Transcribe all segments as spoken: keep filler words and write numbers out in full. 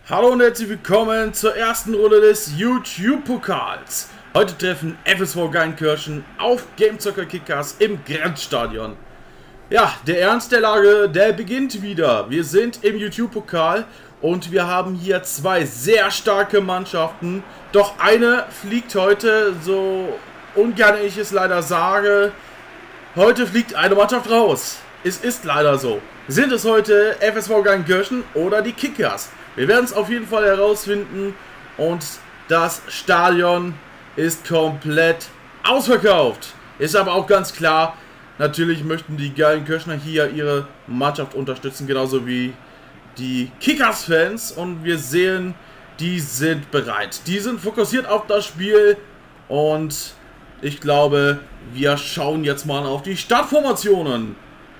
Hallo und herzlich willkommen zur ersten Runde des YouTube-Pokals. Heute treffen F S V Geilenkirchen auf Gamezocker Kickers im Grenzstadion. Ja, der Ernst der Lage, der beginnt wieder. Wir sind im YouTube-Pokal und wir haben hier zwei sehr starke Mannschaften. Doch eine fliegt heute, so ungern ich es leider sage, heute fliegt eine Mannschaft raus. Es ist leider so. Sind es heute F S V Geilenkirchen oder die Kickers? Wir werden es auf jeden Fall herausfinden und das Stadion ist komplett ausverkauft. Ist aber auch ganz klar, natürlich möchten die Geilenkirchner hier ihre Mannschaft unterstützen, genauso wie die Kickers-Fans. Und wir sehen, die sind bereit. Die sind fokussiert auf das Spiel und ich glaube, wir schauen jetzt mal auf die Startformationen.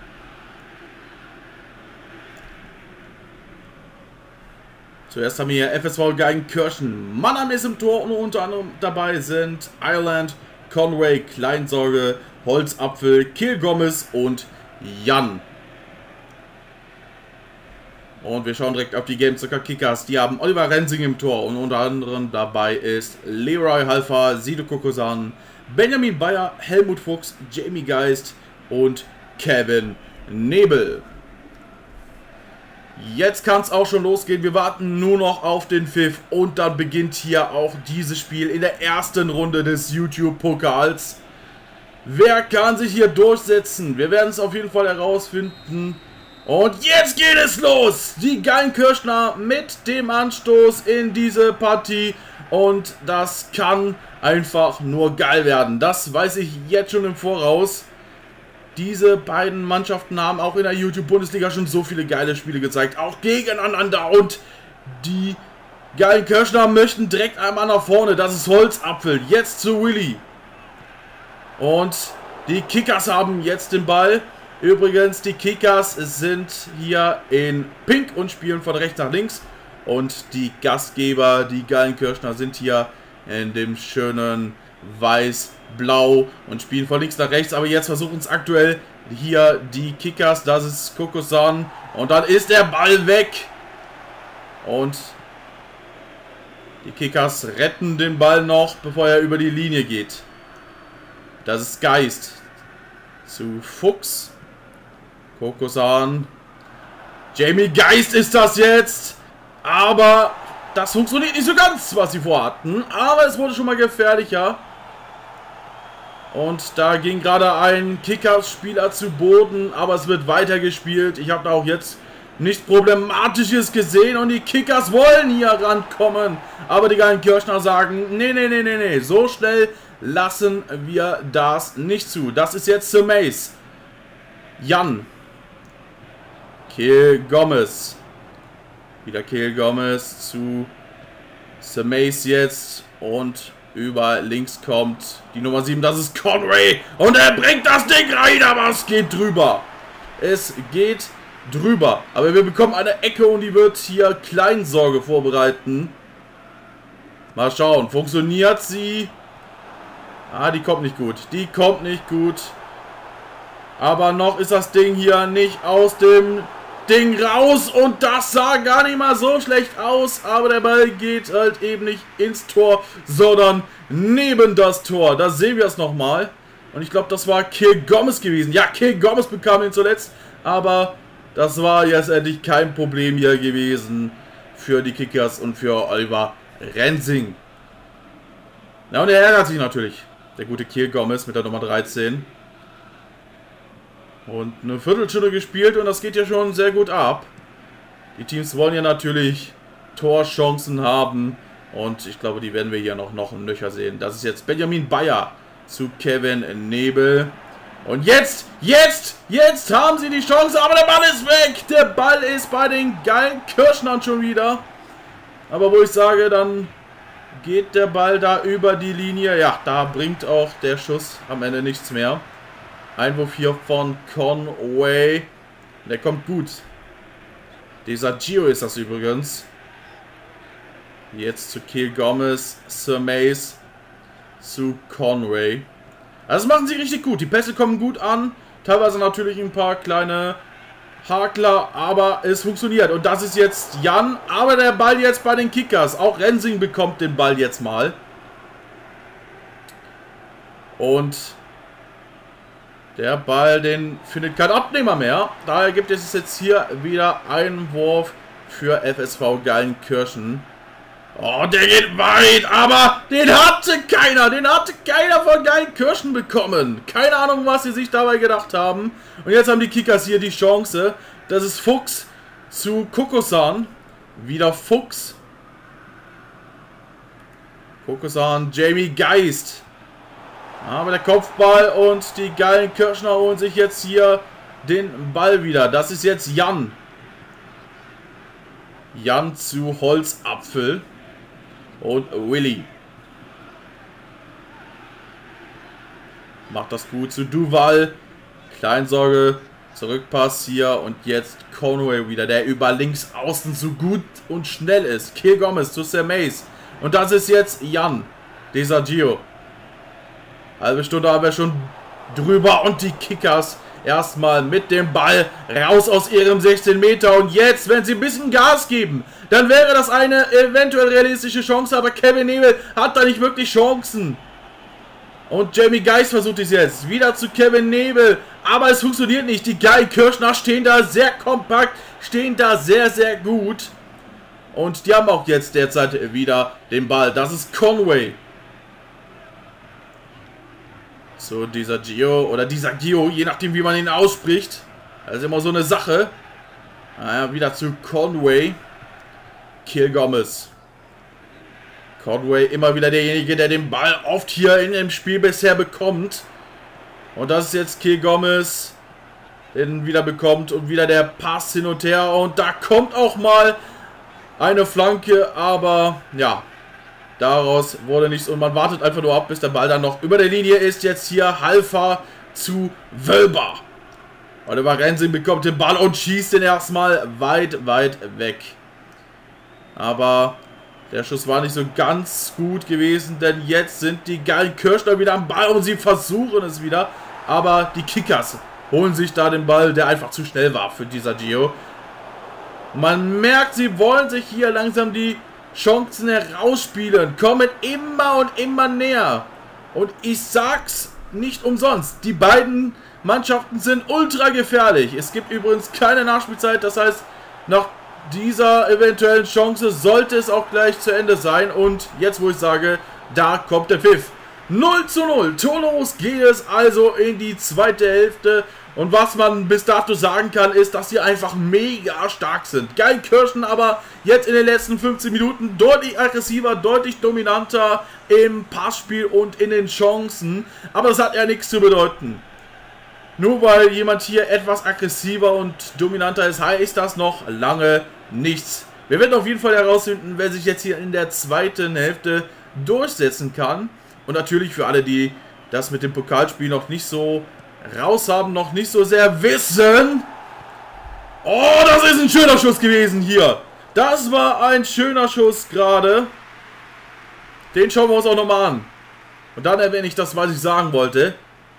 Zuerst haben wir hier F S V Geilenkirchen. Mannheim ist im Tor und unter anderem dabei sind Ireland, Conway, Kleinsorge, Holzapfel, Kiel Gomez und Jan. Und wir schauen direkt auf die Gamezocker Kickers. Die haben Oliver Rensing im Tor und unter anderem dabei ist Leroy Halfer, Sido Kokosan, Benjamin Bayer, Helmut Fuchs, Jamie Geist und Kevin Nebel. Jetzt kann es auch schon losgehen. Wir warten nur noch auf den Pfiff und dann beginnt hier auch dieses Spiel in der ersten Runde des YouTube-Pokals. Wer kann sich hier durchsetzen? Wir werden es auf jeden Fall herausfinden. Und jetzt geht es los! Die Geilenkirchner mit dem Anstoß in diese Partie. Und das kann einfach nur geil werden. Das weiß ich jetzt schon im Voraus. Diese beiden Mannschaften haben auch in der YouTube-Bundesliga schon so viele geile Spiele gezeigt. Auch gegeneinander. Und die Geilenkirchner möchten direkt einmal nach vorne. Das ist Holzapfel. Jetzt zu Willi. Und die Kickers haben jetzt den Ball. Übrigens, die Kickers sind hier in Pink und spielen von rechts nach links. Und die Gastgeber, die Geilenkirchner, sind hier in dem schönen Weiß-Blau und spielen von links nach rechts. Aber jetzt versuchen es aktuell hier die Kickers. Das ist Kokosan. Und dann ist der Ball weg. Und die Kickers retten den Ball noch, bevor er über die Linie geht. Das ist Geist. Zu Fuchs. Kokosan. Jamie Geist ist das jetzt. Aber das funktioniert nicht so ganz, was sie vorhatten. Aber es wurde schon mal gefährlicher. Und da ging gerade ein Kickers-Spieler zu Boden. Aber es wird weitergespielt. Ich habe da auch jetzt nichts Problematisches gesehen. Und die Kickers wollen hier rankommen. Aber die Geilenkirchner sagen, nee, nee, nee, nee, nee. So schnell lassen wir das nicht zu. Das ist jetzt Mace. Jan. Kiel Gomez. Wieder Kiel Gomez zu Mace jetzt. Und über links kommt die Nummer sieben. Das ist Conway. Und er bringt das Ding rein. Aber es geht drüber. Es geht drüber. Aber wir bekommen eine Ecke und die wird hier Kleinsorge vorbereiten. Mal schauen. Funktioniert sie? Ah, die kommt nicht gut. Die kommt nicht gut. Aber noch ist das Ding hier nicht aus dem Ding raus. Und das sah gar nicht mal so schlecht aus. Aber der Ball geht halt eben nicht ins Tor, sondern neben das Tor. Da sehen wir es nochmal. Und ich glaube, das war Kiel Gomez gewesen. Ja, Kiel Gomez bekam ihn zuletzt. Aber das war jetzt endlich kein Problem hier gewesen für die Kickers und für Oliver Rensing. Na, und er ärgert sich natürlich. Der gute Kiel Gomez mit der Nummer dreizehn. Und eine Viertelstunde gespielt und das geht ja schon sehr gut ab. Die Teams wollen ja natürlich Torchancen haben. Und ich glaube, die werden wir hier noch, noch ein Nöcher sehen. Das ist jetzt Benjamin Bayer zu Kevin Nebel. Und jetzt, jetzt, jetzt haben sie die Chance. Aber der Ball ist weg. Der Ball ist bei den Geilenkirchnern schon wieder. Aber wo ich sage, dann geht der Ball da über die Linie. Ja, da bringt auch der Schuss am Ende nichts mehr. Einwurf hier von Conway. Der kommt gut. Dieser Gio ist das übrigens. Jetzt zu Kiel Gomez, Mace zu Conway. Also das machen sie richtig gut. Die Pässe kommen gut an. Teilweise natürlich ein paar kleine Hakler, aber es funktioniert. Und das ist jetzt Jan, aber der Ball jetzt bei den Kickers. Auch Rensing bekommt den Ball jetzt mal. Und der Ball, den findet kein Abnehmer mehr. Daher gibt es jetzt hier wieder einen Wurf für F S V Geilenkirchen. Oh, der geht weit, aber den hatte keiner. Den hatte keiner von Geilenkirchen bekommen. Keine Ahnung, was sie sich dabei gedacht haben. Und jetzt haben die Kickers hier die Chance. Das ist Fuchs zu Kokosan. Wieder Fuchs. Kokosan, Jamie Geist. Aber der Kopfball und die Geilenkirchner holen sich jetzt hier den Ball wieder. Das ist jetzt Jan. Jan zu Holzapfel. Und Willi. Macht das gut zu Duval. Kleinsorge. Zurückpass hier. Und jetzt Conway wieder, der über links außen so gut und schnell ist. Kiel Gomez zu Sam Mays. Und das ist jetzt Jan. Desagio. Halbe Stunde haben wir schon drüber. Und die Kickers erstmal mit dem Ball raus aus ihrem sechzehn Meter. Und jetzt, wenn sie ein bisschen Gas geben, dann wäre das eine eventuell realistische Chance. Aber Kevin Nebel hat da nicht wirklich Chancen. Und Jamie Geist versucht es jetzt. Wieder zu Kevin Nebel. Aber es funktioniert nicht. Die Geilenkirchner stehen da sehr kompakt. Stehen da sehr, sehr gut. Und die haben auch jetzt derzeit wieder den Ball. Das ist Conway. So, dieser Gio oder dieser Gio, je nachdem wie man ihn ausspricht. Das ist immer so eine Sache. Naja, wieder zu Conway. Kiel Gomez. Conway immer wieder derjenige, der den Ball oft hier in dem Spiel bisher bekommt. Und das ist jetzt Kiel Gomez, den wieder bekommt und wieder der Pass hin und her. Und da kommt auch mal eine Flanke, aber ja, daraus wurde nichts und man wartet einfach nur ab, bis der Ball dann noch über der Linie ist. Jetzt hier Halfa zu Wölber. Oliver Rensing bekommt den Ball und schießt den erstmal weit, weit weg. Aber der Schuss war nicht so ganz gut gewesen, denn jetzt sind die Geilenkirchner wieder am Ball und sie versuchen es wieder. Aber die Kickers holen sich da den Ball, der einfach zu schnell war für dieser Gio. Man merkt, sie wollen sich hier langsam die Chancen herausspielen, kommen immer und immer näher. Und ich sag's nicht umsonst, die beiden Mannschaften sind ultra gefährlich. Es gibt übrigens keine Nachspielzeit, das heißt, nach dieser eventuellen Chance sollte es auch gleich zu Ende sein. Und jetzt, wo ich sage, da kommt der Pfiff. null zu null. Torlos geht es also in die zweite Hälfte. Und was man bis dato sagen kann, ist, dass sie einfach mega stark sind. Geilenkirchen aber jetzt in den letzten fünfzehn Minuten deutlich aggressiver, deutlich dominanter im Passspiel und in den Chancen. Aber das hat ja nichts zu bedeuten. Nur weil jemand hier etwas aggressiver und dominanter ist, heißt das noch lange nichts. Wir werden auf jeden Fall herausfinden, wer sich jetzt hier in der zweiten Hälfte durchsetzen kann. Und natürlich für alle, die das mit dem Pokalspiel noch nicht so raus haben, noch nicht so sehr wissen. Oh, das ist ein schöner Schuss gewesen hier. Das war ein schöner Schuss gerade. Den schauen wir uns auch nochmal an. Und dann erwähne ich das, was ich sagen wollte.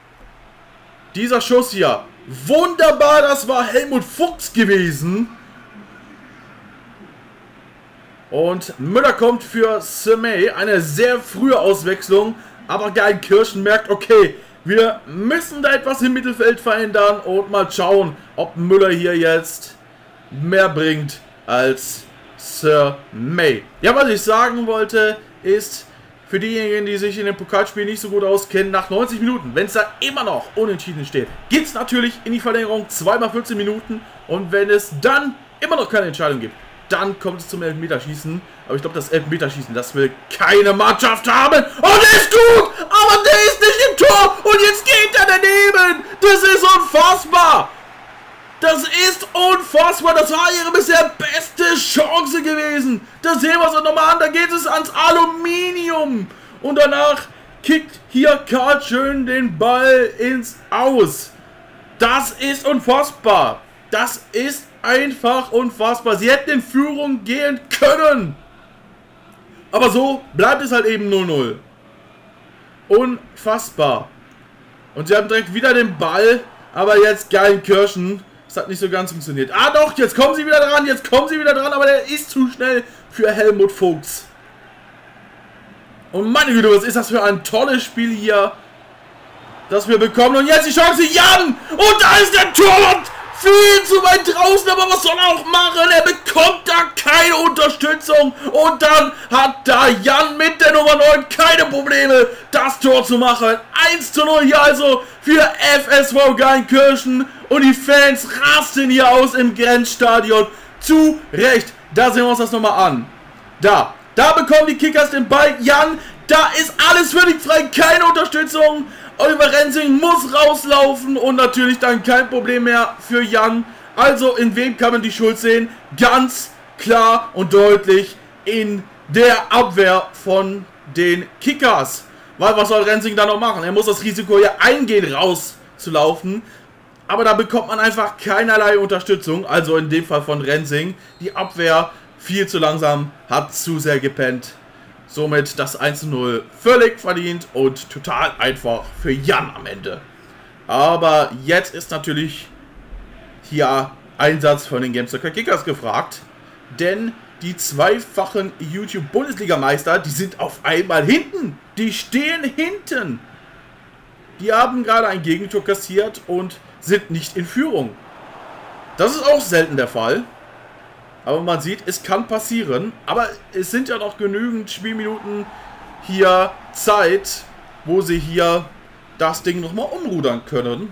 Dieser Schuss hier. Wunderbar, das war Helmut Fuchs gewesen. Und Müller kommt für Semey. Eine sehr frühe Auswechslung. Aber Geilenkirchen merkt, okay, wir müssen da etwas im Mittelfeld verändern. Und mal schauen, ob Müller hier jetzt mehr bringt als Semey. Ja, was ich sagen wollte, ist, für diejenigen, die sich in dem Pokalspiel nicht so gut auskennen, nach neunzig Minuten, wenn es da immer noch unentschieden steht, geht es natürlich in die Verlängerung, zweimal vierzehn Minuten. Und wenn es dann immer noch keine Entscheidung gibt, dann kommt es zum Elfmeterschießen. Aber ich glaube, das Elfmeterschießen, das will keine Mannschaft haben. Und der ist gut, aber der ist nicht im Tor. Und jetzt geht er daneben. Das ist unfassbar. Das ist unfassbar. Das war ihre bisher beste Chance gewesen. Das sehen wir uns nochmal an. Da geht es ans Aluminium. Und danach kickt hier Karl schön den Ball ins Aus. Das ist unfassbar. Das ist einfach unfassbar. Sie hätten in Führung gehen können. Aber so bleibt es halt eben null null. Unfassbar. Und sie haben direkt wieder den Ball. Aber jetzt Geilenkirchen Das hat nicht so ganz funktioniert. Ah doch, jetzt kommen sie wieder dran, jetzt kommen sie wieder dran, aber der ist zu schnell für Helmut Fuchs. Und meine Güte, was ist das für ein tolles Spiel hier, das wir bekommen. Und jetzt die Chance, Jan! Und da ist der Torwart viel zu weit draußen, aber was soll er auch machen? Er bekommt da keine Unterstützung. Und dann hat da Jan mit der Nummer neun keine Probleme, das Tor zu machen. eins zu null hier also für F S V Geilenkirchen. Und die Fans rasten hier aus im Grenzstadion. Zu Recht. Da sehen wir uns das nochmal an. Da. Da bekommen die Kickers den Ball. Jan, da ist alles völlig frei. Keine Unterstützung. Oliver Rensing muss rauslaufen. Und natürlich dann kein Problem mehr für Jan. Also in wem kann man die Schuld sehen? Ganz klar und deutlich in der Abwehr von den Kickers. Weil was soll Rensing da noch machen? Er muss das Risiko ja eingehen, rauszulaufen. Aber da bekommt man einfach keinerlei Unterstützung. Also in dem Fall von Rensing. Die Abwehr viel zu langsam, hat zu sehr gepennt. Somit das eins zu null völlig verdient und total einfach für Jan am Ende. Aber jetzt ist natürlich hier Einsatz von den Gamestalker Kickers gefragt. Denn die zweifachen YouTube-Bundesligameister, die sind auf einmal hinten. Die stehen hinten. Die haben gerade ein Gegentor kassiert und sind nicht in Führung. Das ist auch selten der Fall. Aber man sieht, es kann passieren. Aber es sind ja noch genügend Spielminuten hier Zeit, wo sie hier das Ding nochmal umrudern können.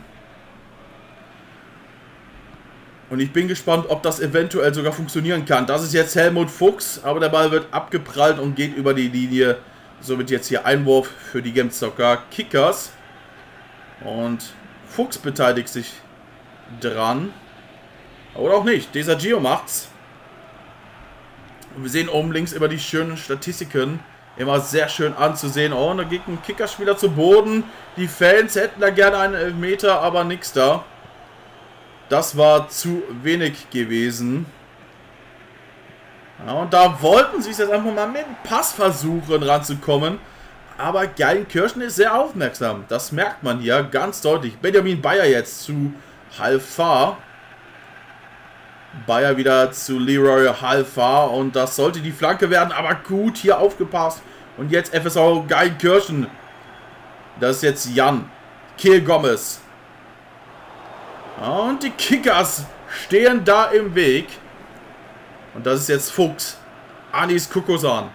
Und ich bin gespannt, ob das eventuell sogar funktionieren kann. Das ist jetzt Helmut Fuchs, aber der Ball wird abgeprallt und geht über die Linie. Somit jetzt hier Einwurf für die Gamestalker Kickers. Und Fuchs beteiligt sich dran. Oder auch nicht. Desagio macht's. Und wir sehen oben links immer die schönen Statistiken. Immer sehr schön anzusehen. Oh, und da geht ein Kickerspieler zu Boden. Die Fans hätten da gerne einen Elfmeter, aber nichts da. Das war zu wenig gewesen. Ja, und da wollten sie es jetzt einfach mal mit Pass versuchen ranzukommen. Aber Geilenkirchen ist sehr aufmerksam. Das merkt man hier ganz deutlich. Benjamin Bayer jetzt zu Halfar. Bayer wieder zu Leroy Halfar. Und das sollte die Flanke werden. Aber gut, hier aufgepasst. Und jetzt F S V Geilenkirchen. Das ist jetzt Jan. Kehl Gomez. Und die Kickers stehen da im Weg. Und das ist jetzt Fuchs. Anis Kukosan.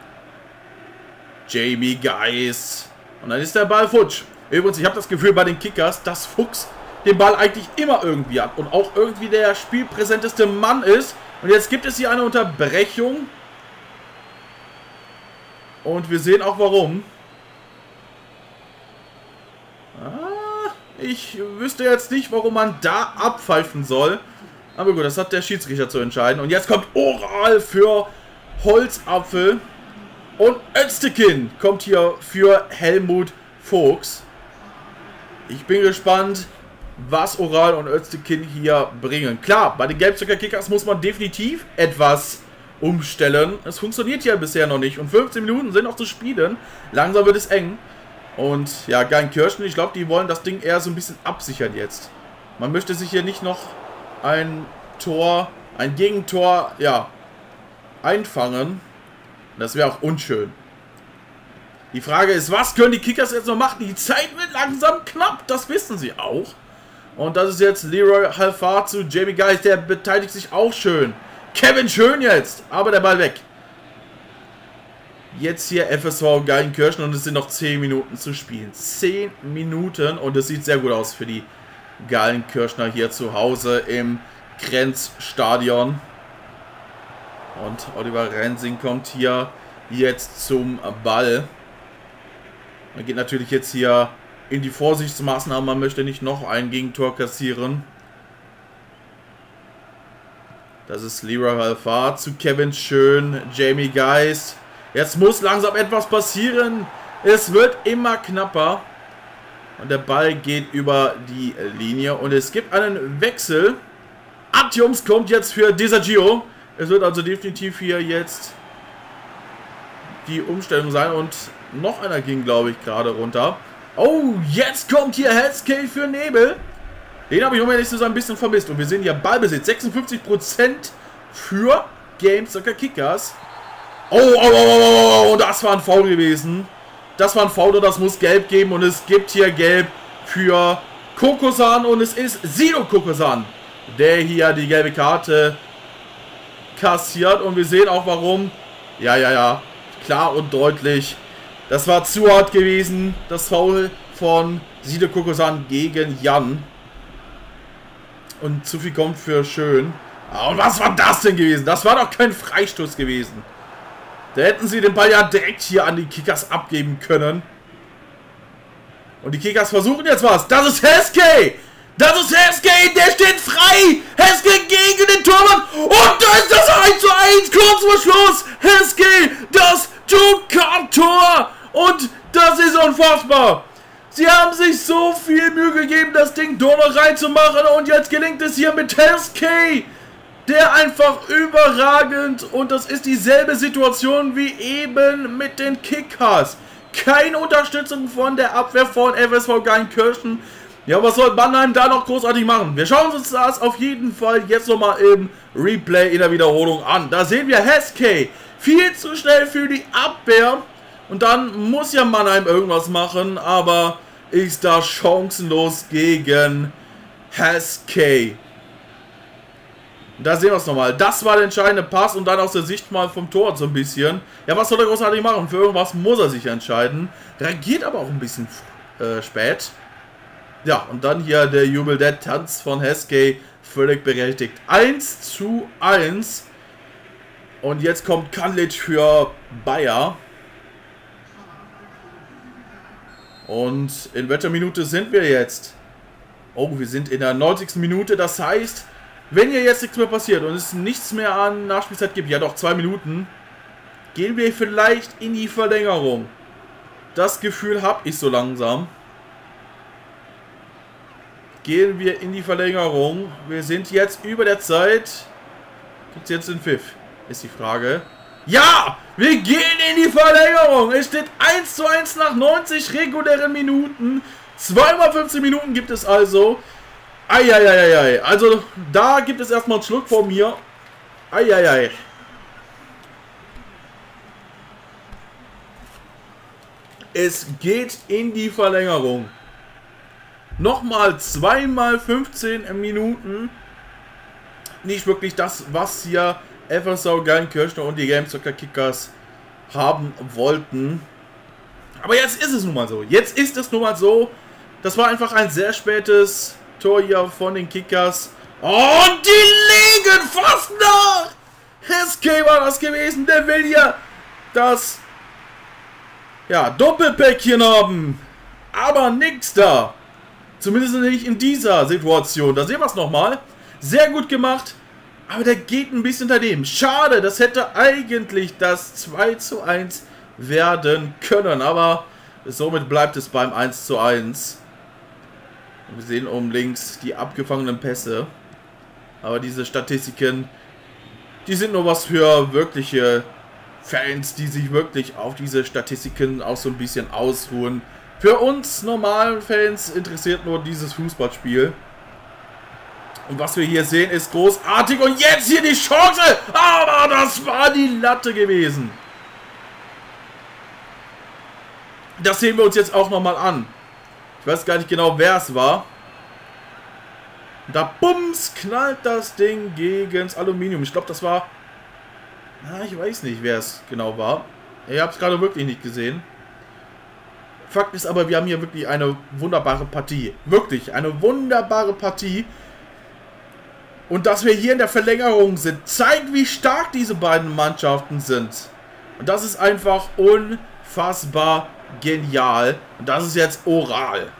Jamie Geis. Und dann ist der Ball futsch. Übrigens, ich habe das Gefühl bei den Kickers, dass Fuchs den Ball eigentlich immer irgendwie hat. Und auch irgendwie der spielpräsenteste Mann ist. Und jetzt gibt es hier eine Unterbrechung. Und wir sehen auch warum. Ah, ich wüsste jetzt nicht, warum man da abpfeifen soll. Aber gut, das hat der Schiedsrichter zu entscheiden. Und jetzt kommt Oral für Holzapfel. Und Öztekin kommt hier für Helmut Fuchs. Ich bin gespannt, was Oral und Öztekin hier bringen. Klar, bei den Gamestalker Kickers muss man definitiv etwas umstellen. Es funktioniert ja bisher noch nicht. Und fünfzehn Minuten sind noch zu spielen. Langsam wird es eng. Und ja, Geilenkirchen, ich glaube, die wollen das Ding eher so ein bisschen absichern jetzt. Man möchte sich hier nicht noch ein Tor, ein Gegentor, ja, einfangen. Das wäre auch unschön. Die Frage ist, was können die Kickers jetzt noch machen? Die Zeit wird langsam knapp, das wissen sie auch. Und das ist jetzt Leroy Halfar zu Jamie Geis, der beteiligt sich auch schön. Kevin Schön jetzt, aber der Ball weg. Jetzt hier F S V Geilenkirchen und es sind noch zehn Minuten zu spielen. zehn Minuten und es sieht sehr gut aus für die Geilenkirchner hier zu Hause im Grenzstadion. Und Oliver Rensing kommt hier jetzt zum Ball. Man geht natürlich jetzt hier in die Vorsichtsmaßnahmen. Man möchte nicht noch ein Gegentor kassieren. Das ist Leroy Halfar zu Kevin Schön, Jamie Geis. Jetzt muss langsam etwas passieren. Es wird immer knapper. Und der Ball geht über die Linie. Und es gibt einen Wechsel. Atjums kommt jetzt für Desagio. Es wird also definitiv hier jetzt die Umstellung sein. Und noch einer ging, glaube ich, gerade runter. Oh, jetzt kommt hier Hetzkill für Nebel. Den habe ich, um ehrlich zu sein, ein bisschen vermisst. Und wir sehen hier Ballbesitz. sechsundfünfzig Prozent für Gamesoccer Kickers. Oh, oh, oh, oh, oh, das war ein Foul gewesen. Das war ein Foul und das muss Gelb geben. Und es gibt hier Gelb für Kokosan. Und es ist Sido Kokosan, der hier die gelbe Karte kassiert. Und wir sehen auch warum. Ja, ja, ja. Klar und deutlich. Das war zu hart gewesen. Das Foul von Sido Kokosan gegen Jan. Und zu viel kommt für schön. Und was war das denn gewesen? Das war doch kein Freistoß gewesen. Da hätten sie den Ball ja direkt hier an die Kickers abgeben können. Und die Kickers versuchen jetzt was. Das ist Heskey! Das ist Heskey! Der steht frei! Heskey gegen den Torwart! Und da ist das eins zu eins! Kurz vor Schluss! Heskey! Das Two-Cup-Tor! Und das ist unfassbar! Sie haben sich so viel Mühe gegeben, das Ding doch noch reinzumachen. Und jetzt gelingt es hier mit Heskey! Der einfach überragend, und das ist dieselbe Situation wie eben mit den Kickers. Keine Unterstützung von der Abwehr von F S V Geilenkirchen. Ja, was soll Mannheim da noch großartig machen? Wir schauen uns das auf jeden Fall jetzt nochmal im Replay in der Wiederholung an. Da sehen wir Heskey. Viel zu schnell für die Abwehr. Und dann muss ja Mannheim irgendwas machen, aber ist da chancenlos gegen Heskey. Da sehen wir es nochmal. Das war der entscheidende Pass und dann aus der Sicht mal vom Tor so ein bisschen. Ja, was soll er großartig machen? Für irgendwas muss er sich entscheiden. Reagiert aber auch ein bisschen äh, spät. Ja, und dann hier der Jubel, der Tanz von Heskey. Völlig berechtigt. eins zu eins. Und jetzt kommt Kanlic für Bayer. Und in welcher Minute sind wir jetzt? Oh, wir sind in der neunzigsten Minute. Das heißt, wenn hier jetzt nichts mehr passiert und es nichts mehr an Nachspielzeit gibt, ja doch, zwei Minuten, gehen wir vielleicht in die Verlängerung. Das Gefühl habe ich so langsam. Gehen wir in die Verlängerung. Wir sind jetzt über der Zeit. Gibt es jetzt den Pfiff? Ist die Frage. Ja! Wir gehen in die Verlängerung! Es steht eins zu eins nach neunzig regulären Minuten. zweimal fünfzehn Minuten gibt es also. Eieieiei, also da gibt es erstmal einen Schluck von mir. Eieiei. Es geht in die Verlängerung. Nochmal zweimal fünfzehn Minuten. Nicht wirklich das, was hier F S V Geilenkirchen und die Gamesoccer Kickers haben wollten. Aber jetzt ist es nun mal so. Jetzt ist es nun mal so. Das war einfach ein sehr spätes Tor hier von den Kickers. Und die legen fast nach! Heskey war das gewesen. Der will hier das ja, Doppelpäckchen haben. Aber nix da. Zumindest nicht in dieser Situation. Da sehen wir es nochmal. Sehr gut gemacht. Aber der geht ein bisschen daneben. Schade, das hätte eigentlich das zwei zu eins werden können. Aber somit bleibt es beim eins zu eins. Wir sehen oben links die abgefangenen Pässe. Aber diese Statistiken, die sind nur was für wirkliche Fans, die sich wirklich auf diese Statistiken auch so ein bisschen ausruhen. Für uns normalen Fans interessiert nur dieses Fußballspiel. Und was wir hier sehen, ist großartig. Und jetzt hier die Chance. Aber das war die Latte gewesen. Das sehen wir uns jetzt auch nochmal an. Ich weiß gar nicht genau, wer es war. Da bums knallt das Ding gegens Aluminium. Ich glaube, das war... Na, ich weiß nicht, wer es genau war. Ich habe es gerade wirklich nicht gesehen. Fakt ist aber, wir haben hier wirklich eine wunderbare Partie. Wirklich, eine wunderbare Partie. Und dass wir hier in der Verlängerung sind, zeigt, wie stark diese beiden Mannschaften sind. Und das ist einfach unfassbar genial. Und das ist jetzt Oral.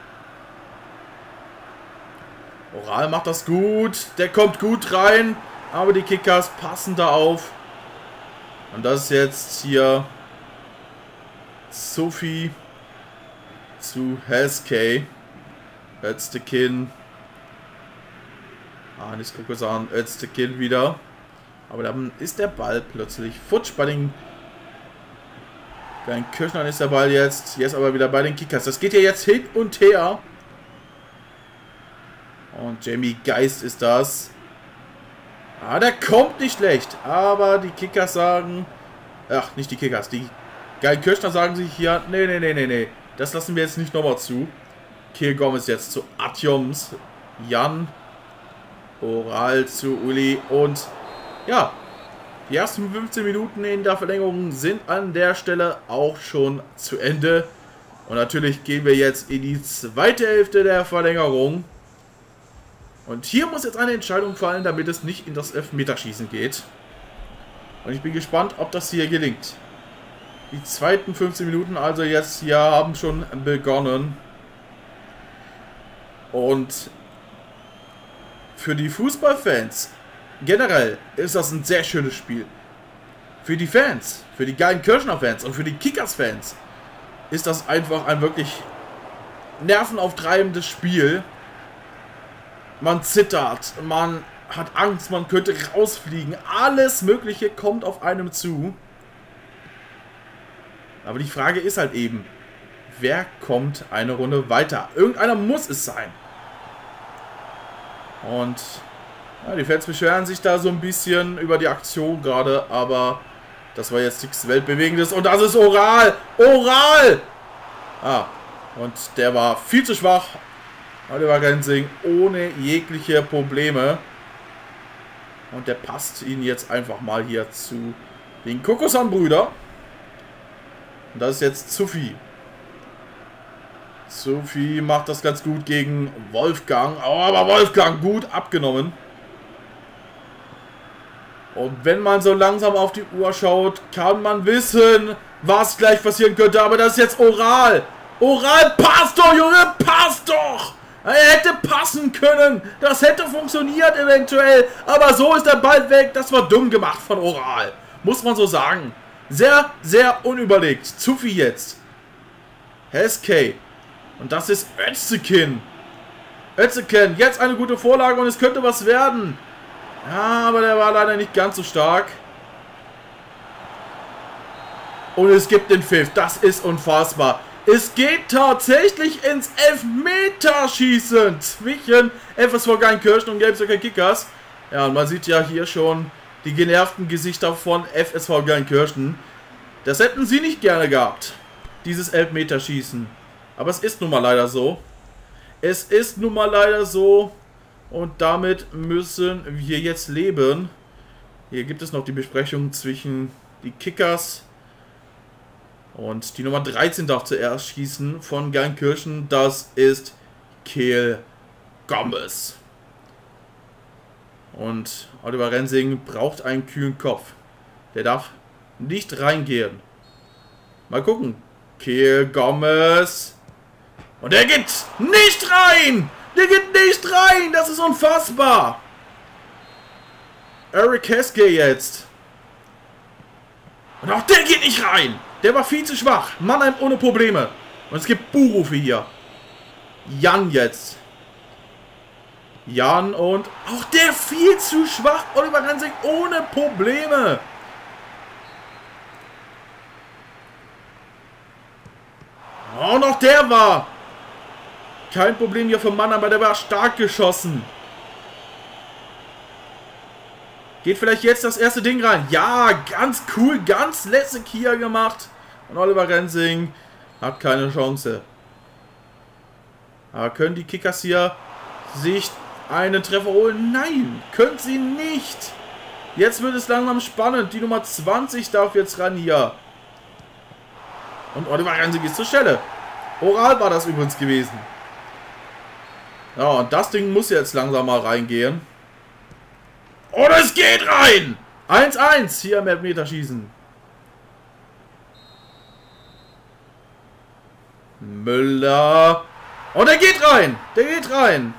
Oral macht das gut. Der kommt gut rein. Aber die Kickers passen da auf. Und das ist jetzt hier Sophie zu Heskey. Öztekin. Ah, nicht Kokosan. Öztekin wieder. Aber dann ist der Ball plötzlich futsch bei den Geilenkirchnern ist der Ball jetzt. Jetzt aber wieder bei den Kickers. Das geht ja jetzt hin und her. Und Jamie Geist ist das. Ah, der kommt nicht schlecht. Aber die Kickers sagen... Ach, nicht die Kickers. Die Gelsenkirchener sagen sich hier... Nee, nee, nee, nee, nee. Das lassen wir jetzt nicht nochmal zu. Kiel Gomez jetzt zu Atjoms. Jan. Oral zu Uli. Und ja, die ersten fünfzehn Minuten in der Verlängerung sind an der Stelle auch schon zu Ende. Und natürlich gehen wir jetzt in die zweite Hälfte der Verlängerung. Und hier muss jetzt eine Entscheidung fallen, damit es nicht in das Elfmeterschießen geht. Und ich bin gespannt, ob das hier gelingt. Die zweiten fünfzehn Minuten also jetzt hier haben schon begonnen. Und für die Fußballfans generell ist das ein sehr schönes Spiel. Für die Fans, für die Gelsenkirchener Fans und für die Kickers-Fans ist das einfach ein wirklich nervenauftreibendes Spiel. Man zittert, man hat Angst, man könnte rausfliegen. Alles Mögliche kommt auf einem zu. Aber die Frage ist halt eben, wer kommt eine Runde weiter? Irgendeiner muss es sein. Und ja, die Fans beschweren sich da so ein bisschen über die Aktion gerade, aber das war jetzt nichts Weltbewegendes. Und das ist Oral! Oral! Ah, und der war viel zu schwach. Oliver Rensing ohne jegliche Probleme. Und der passt ihn jetzt einfach mal hier zu den Kokosan-Brüder. Und das ist jetzt Zuffi. Zuffi macht das ganz gut gegen Wolfgang. Oh, aber Wolfgang gut abgenommen. Und wenn man so langsam auf die Uhr schaut, kann man wissen, was gleich passieren könnte. Aber das ist jetzt Oral. Oral, passt doch, Junge, passt doch. Er hätte passen können. Das hätte funktioniert eventuell. Aber so ist der Ball weg. Das war dumm gemacht von Oral. Muss man so sagen. Sehr, sehr unüberlegt. Zuffi jetzt. Heskey. Und das ist Öztekin. Öztekin. Jetzt eine gute Vorlage und es könnte was werden. Ja, aber der war leider nicht ganz so stark. Und es gibt den Pfiff. Das ist unfassbar. Es geht tatsächlich ins Elfmeterschießen zwischen F S V Gelsenkirchen und Gelsenkirchener Kickers. Ja, und man sieht ja hier schon die genervten Gesichter von F S V Gelsenkirchen. Das hätten sie nicht gerne gehabt, dieses Elfmeterschießen. Aber es ist nun mal leider so. Es ist nun mal leider so. Und damit müssen wir jetzt leben. Hier gibt es noch die Besprechung zwischen die Kickers. Und die Nummer dreizehn darf zuerst schießen von Gelsenkirchen. Das ist Kiel Gomez. Und Oliver Rensing braucht einen kühlen Kopf. Der darf nicht reingehen. Mal gucken. Kiel Gomez. Und der geht nicht rein. Der geht nicht rein. Das ist unfassbar. Eric Heskey jetzt. Und auch der geht nicht rein. Der war viel zu schwach. Mannheim ohne Probleme. Und es gibt Buhrufe hier. Jan jetzt. Jan und auch der viel zu schwach. Oliver Rensing ohne Probleme. Und auch der war kein Problem hier für Mannheim, aber der war stark geschossen. Geht vielleicht jetzt das erste Ding rein. Ja, ganz cool, ganz lässig hier gemacht. Und Oliver Rensing hat keine Chance. Aber können die Kickers hier sich einen Treffer holen? Nein, können sie nicht. Jetzt wird es langsam spannend. Die Nummer zwanzig darf jetzt ran hier. Und Oliver Rensing ist zur Stelle. Oral war das übrigens gewesen. Ja, und das Ding muss jetzt langsam mal reingehen. Und es geht rein! eins eins hier im Elfmeterschießen. Müller. Und er geht rein! Der geht rein!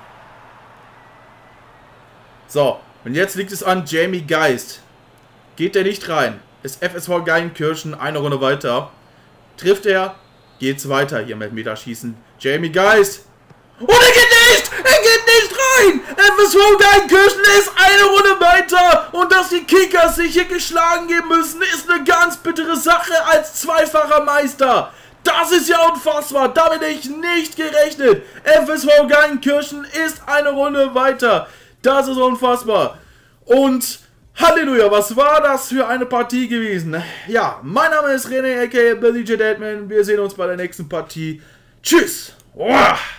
So, und jetzt liegt es an Jamie Geist. Geht der nicht rein? Ist F S V Gelsenkirchen eine Runde weiter. Trifft er, geht's weiter hier im Elfmeterschießen. Jamie Geist. Und er geht nicht! Er geht nicht rein! F S V Gelsenkirchen ist eine Runde weiter! Und dass die Kickers sich hier geschlagen geben müssen, ist eine ganz bittere Sache als zweifacher Meister. Das ist ja unfassbar. Damit hätte ich nicht gerechnet. F S V Geilenkirchen ist eine Runde weiter. Das ist unfassbar. Und Halleluja, was war das für eine Partie gewesen? Ja, mein Name ist René, aka Billy J. Deadman. Wir sehen uns bei der nächsten Partie. Tschüss. Uah.